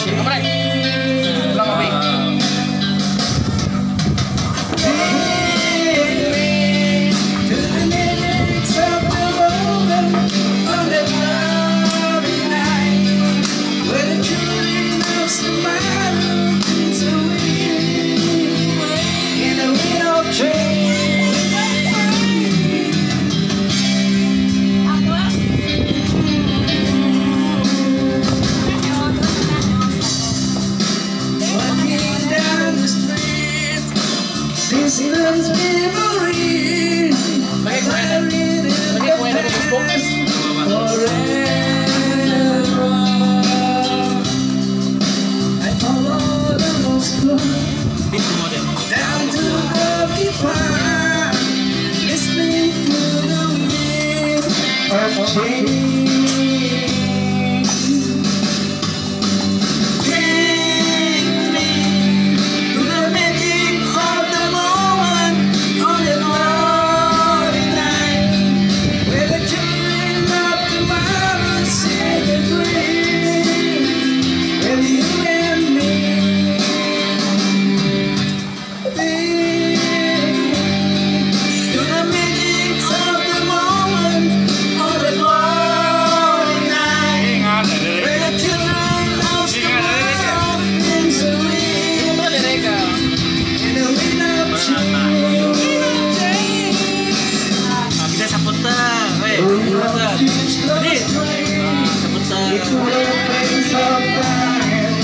Apa nih? Pulang kopi. Distance memories. Lagi kue dari Facebook. Forever. I follow the most down to the deep part, listening to the wind of change.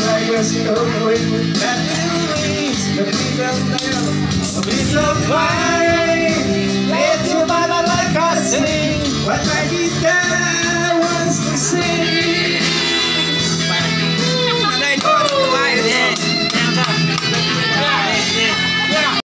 That memories, the beat of